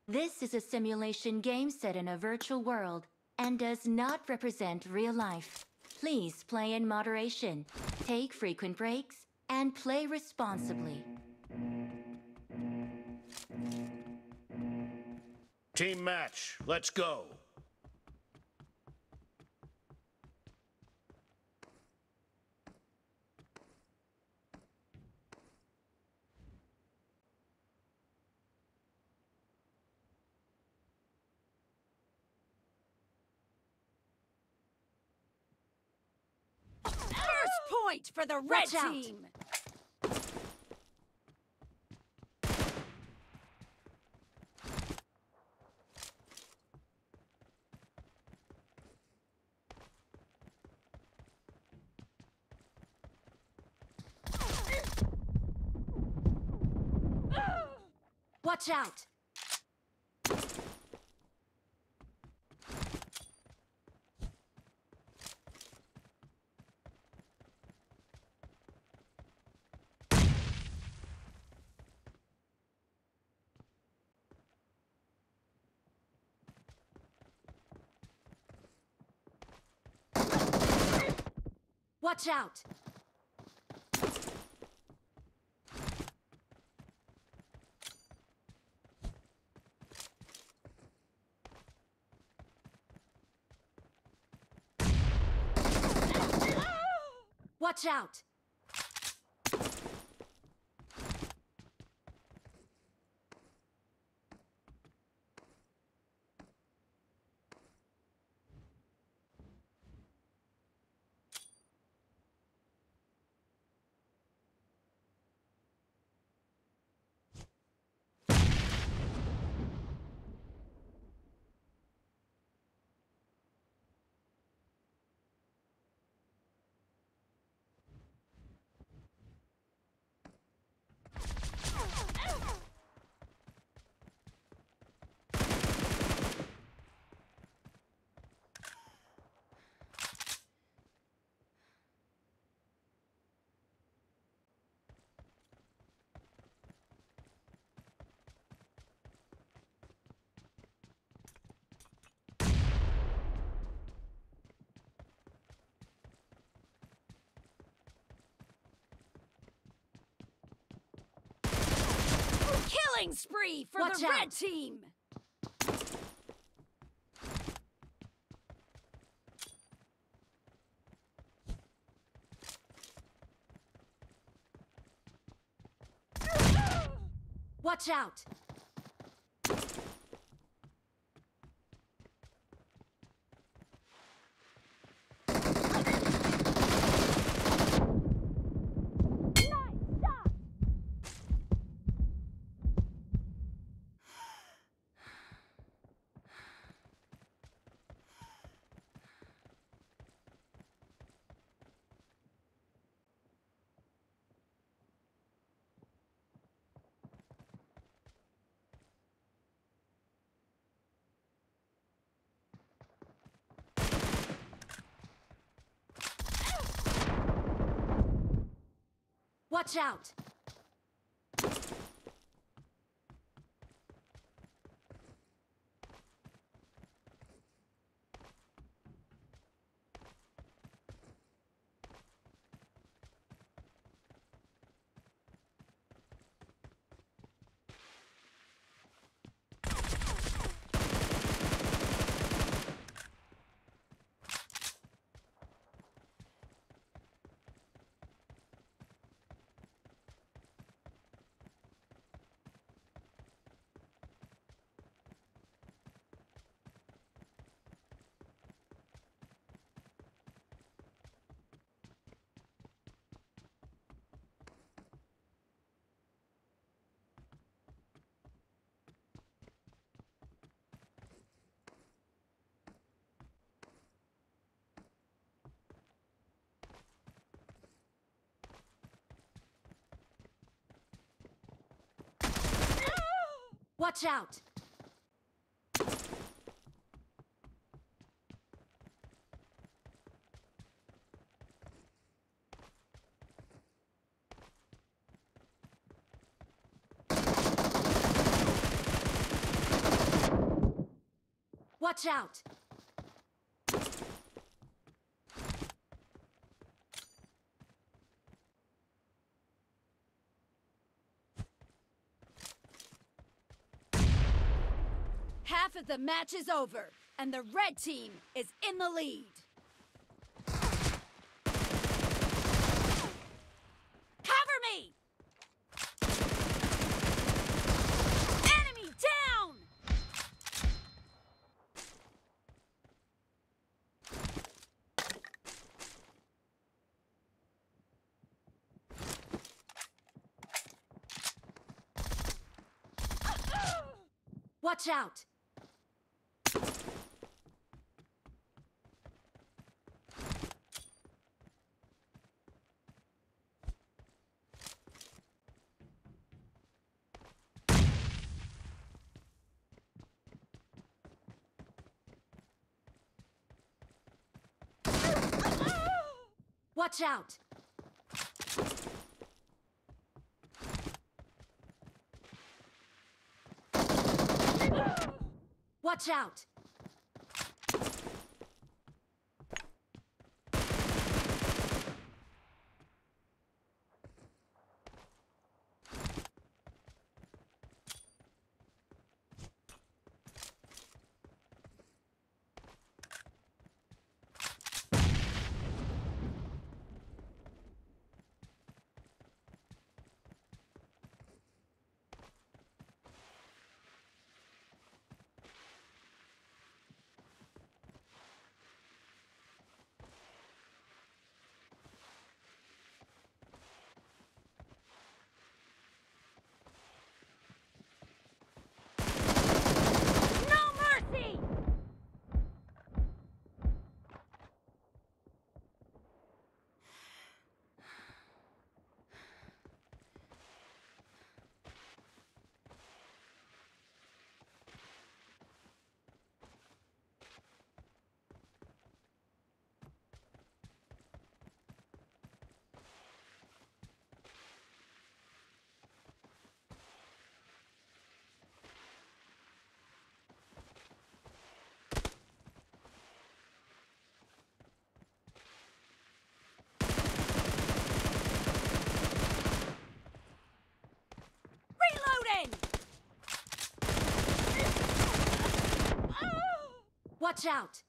This is a simulation game set in a virtual world and does not represent real life. Please play in moderation, take frequent breaks, and play responsibly. Team match, let's go. Point for the red team! Watch out! Watch out! Watch out! Killing spree for Watch the out. red team! Watch out! Watch out! Watch out! Watch out! Half of the match is over, and the red team is in the lead. Cover me! Enemy down! Watch out! Watch out! Watch out! No mercy! Reloading! Watch out!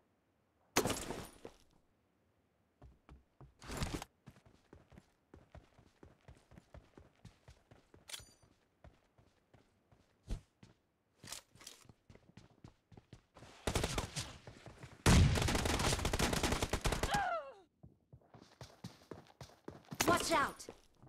Watch out!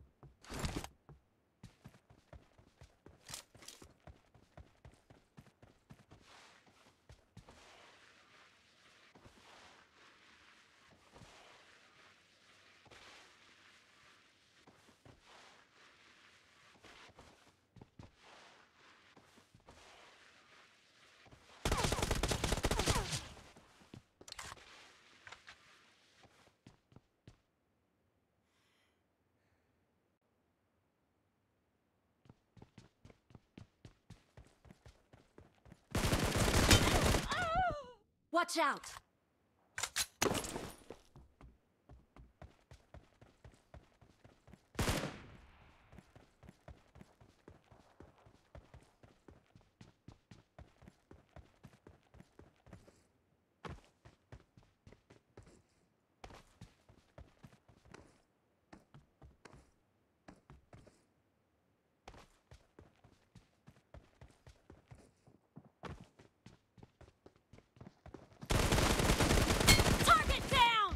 Watch out! Target down!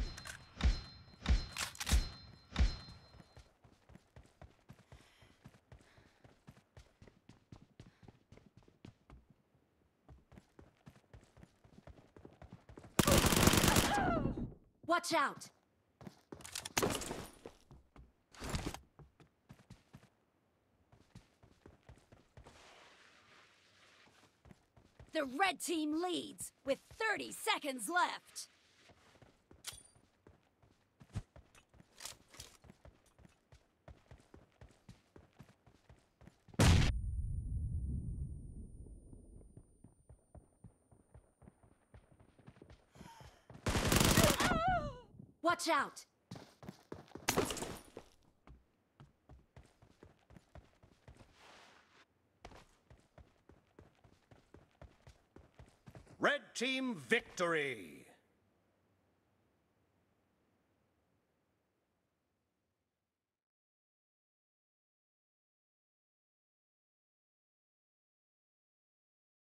Watch out! The red team leads with 30 seconds left. Watch out! Red team victory!